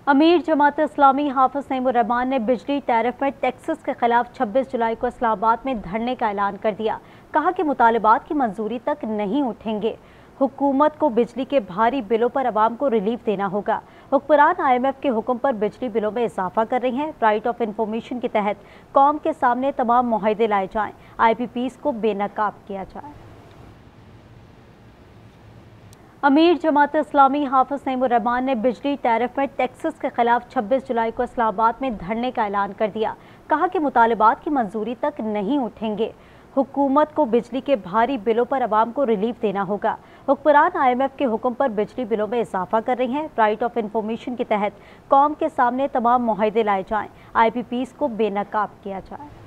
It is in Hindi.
अमीर जमात इस्लामी हाफिज नईमुर रहमान ने बिजली टैरिफ में टैक्सेस के खिलाफ 26 जुलाई को इस्लामाबाद में धरने का ऐलान कर दिया। कहा कि मुतालिबात की मंजूरी तक नहीं उठेंगे। हुकूमत को बिजली के भारी बिलों पर आवाम को रिलीफ देना होगा। हुक्मरान IMF के हुक्म पर बिजली बिलों में इजाफा कर रही हैं। राइट ऑफ इंफॉर्मेशन के तहत कौम के सामने तमाम मुआहदे लाए जाएं, IPPs को बेनकाब किया जाए। अमीर जमात इस्लामी हाफिज नईमुर रहमान ने बिजली टैरिफ में टैक्सेस के खिलाफ 26 जुलाई को इस्लामाबाद में धरने का ऐलान कर दिया। कहा कि मुतालिबात की मंजूरी तक नहीं उठेंगे। हुकूमत को बिजली के भारी बिलों पर आवाम को रिलीफ देना होगा। हुक्मरान IMF के हुक्म पर बिजली बिलों में इजाफा कर रही हैं। राइट ऑफ इंफॉर्मेशन के तहत कौम के सामने तमाम मुआहदे लाए जाएं, IPPs को बेनकाब किया जाए।